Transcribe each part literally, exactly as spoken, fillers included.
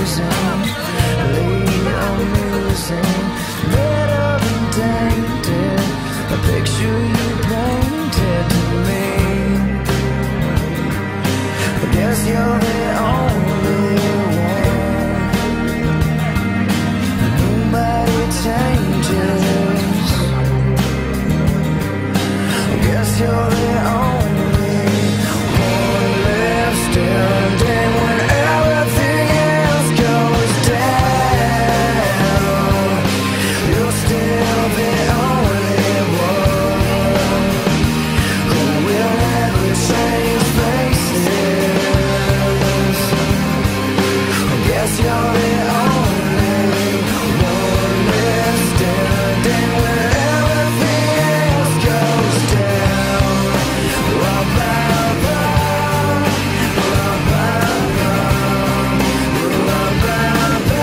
losing, late amusing, better than tainted, a picture you painted to me. I guess you're the only one, nobody changes. I guess you're the only one left standing when everything else goes down. You're still the only one who will never change faces. I guess you're the only one left standing when everything else goes down. Ra-ba-ba, ra-ba-ba, ra-ba-ba,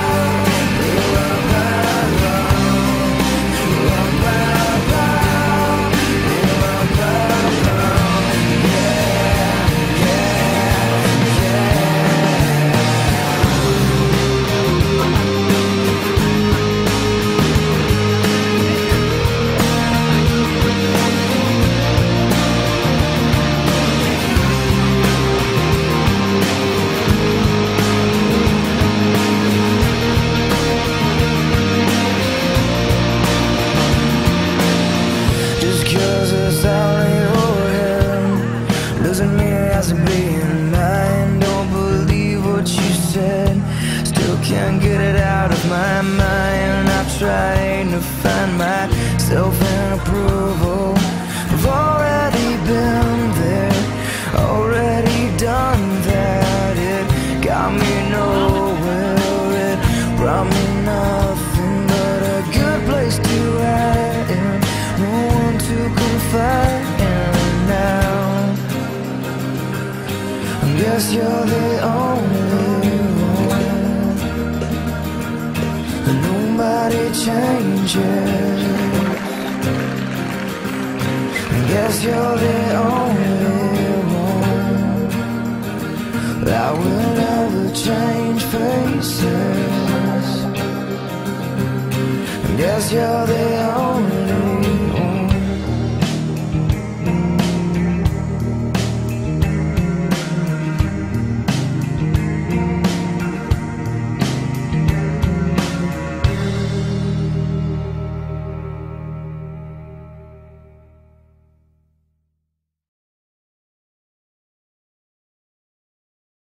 just 'cause it's out in your head doesn't mean it has to be in mine. Don't believe what you said, still can't get it out of my mind. I've tried to find myself in approval. I've already been there, already done that. It got me nowhere, it brought me nothing but a good place to hide and no one to confide in now. I guess you're the only one, and nobody changes. I guess you're the only one that will never change faces. I guess you're the only